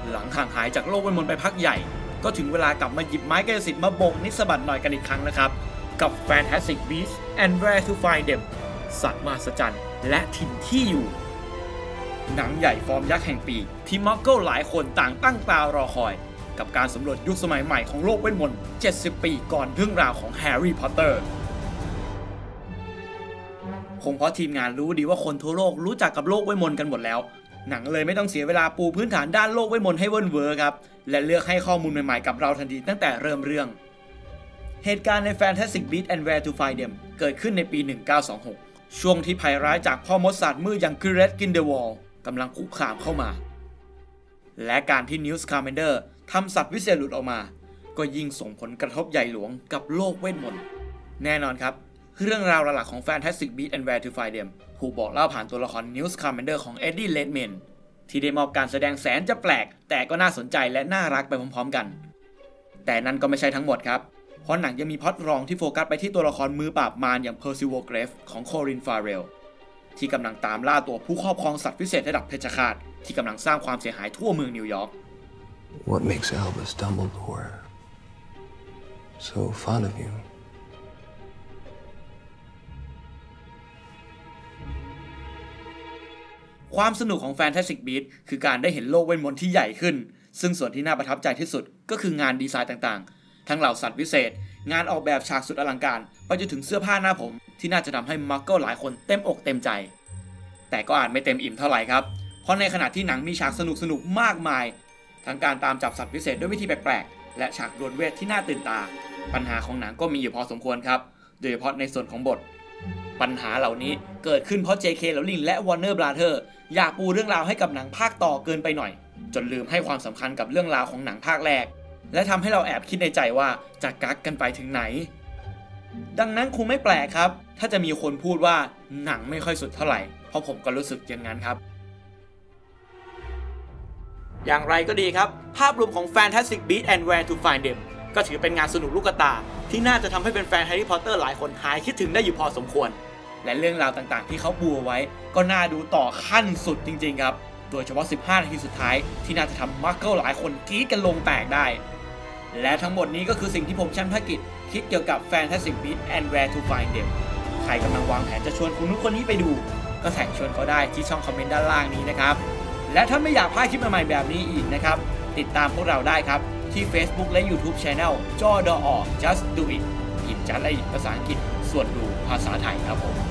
หลังห่างหายจากโลกเวทมนต์ไปพักใหญ่ก็ถึงเวลากลับมาหยิบไม้กายสิทธิ์มาโบกนิสบัดหน่อยกันอีกครั้งนะครับกับ Fantastic Beasts and Where to Find Them สัตว์มหัศจรรย์และถิ่นที่อยู่หนังใหญ่ฟอร์มยักษ์แห่งปีที่มักเกิลหลายคนต่างตั้งตารอคอยกับการสำรวจยุคสมัยใหม่ของโลกเวทมนต์70 ปีก่อนเรื่องราวของแฮร์รี่พอตเตอร์คงเพราะทีมงานรู้ดีว่าคนทั่วโลกรู้จักกับโลกเวทมนต์กันหมดแล้วหนังเลยไม่ต้องเสียเวลาปูพื้นฐานด้านโลกเวทมนต์ให้เวิร์นเวอร์ครับและเลือกให้ข้อมูลใหม่ๆกับเราทันทีตั้งแต่เริ่มเรื่องเหตุการณ์ใน Fantastic Beasts and Where to Find Them เกิดขึ้นในปี 1926 ช่วงที่ภัยร้ายจากพ่อมดศาสตร์มืดอย่าง Gret Grindelwald กำลังคุกคามเข้ามาและการที่นิวส์คาร์เมนเดอร์ทำสัตว์วิเศษหลุดออกมาก็ยิ่งส่งผลกระทบใหญ่หลวงกับโลกเวทมนต์แน่นอนครับเรื่องราวหลักๆของ Fantastic Beasts and Where to Find Them ถูกบอกเล่าผ่านตัวละครนิวส์คาร์เมนเดอร์ของ Eddie Redmayne ที่ได้มอบการแสดงแสนจะแปลกแต่ก็น่าสนใจและน่ารักไปพร้อมๆกันแต่นั่นก็ไม่ใช่ทั้งหมดครับเพราะหนังยังมีพล็อตรองที่โฟกัสไปที่ตัวละครมือปราบมารอย่าง Percival Graves ของ Colin Farrell ที่กำลังตามล่าตัวผู้ครอบครองสัตว์พิเศษระดับเพชฌฆาตที่กำลังสร้างความเสียหายทั่วเมืองนิวยอร์ก What makes Albus Dumbledore so fond of you? ความสนุกของ Fantastic Beasts คือการได้เห็นโลกเวทมนต์ที่ใหญ่ขึ้นซึ่งส่วนที่น่าประทับใจที่สุดก็คืองานดีไซน์ต่างๆทั้งเหล่าสัตว์วิเศษงานออกแบบฉากสุดอลังการไปจนถึงเสื้อผ้าหน้าผมที่น่าจะทำให้มักเกิลหลายคนเต็มอกเต็มใจแต่ก็อาจไม่เต็มอิ่มเท่าไหร่ครับเพราะในขณะที่หนังมีฉากสนุกๆมากมายทั้งการตามจับสัตว์วิเศษด้วยวิธีแปลกๆและฉากดวลเวทที่น่าตื่นตาปัญหาของหนังก็มีอยู่พอสมควรครับโดยเฉพาะในส่วนของบทปัญหาเหล่านี้เกิดขึ้นเพราะ J.K. Rowling และ Warner Brothers อยากปูเรื่องราวให้กับหนังภาคต่อเกินไปหน่อยจนลืมให้ความสำคัญกับเรื่องราวของหนังภาคแรกและทำให้เราแอบคิดในใจว่าจะกักกันไปถึงไหนดังนั้นคงไม่แปลกครับถ้าจะมีคนพูดว่าหนังไม่ค่อยสุดเท่าไหร่เพราะผมก็รู้สึกอย่างนั้นครับอย่างไรก็ดีครับภาพรวมของ Fantastic Beasts and Where to Find Them ก็ถือเป็นงานสนุกลูกตาที่น่าจะทำให้เป็นแฟนแฮร์รี่พอตเตอร์หลายคนหายคิดถึงได้อยู่พอสมควรและเรื่องราวต่างๆที่เขาปูเอาไว้ก็น่าดูต่อขั้นสุดจริงๆครับโดยเฉพาะ15 นาทีสุดท้ายที่น่าจะทำมักเกิลหลายคนกรี๊ดกันลงแตกได้และทั้งหมดนี้ก็คือสิ่งที่ผมแชมป์ภารกิจคิดเกี่ยวกับ Fantastic Beasts and Where to Find Them ใครกำลังวางแผนจะชวนคนนู้นคนนี้ไปดูก็แท็กชวนเขาได้ที่ช่องคอมเมนต์ด้านล่างนี้นะครับและถ้าไม่อยากพลาดคลิปใหม่ๆแบบนี้อีกนะครับติดตามพวกเราได้ครับที่ Facebook และ YouTube Channel จอดอ Just Do It พิมพ์จัดและภาษาอังกฤษส่วนดูภาษาไทยครับผม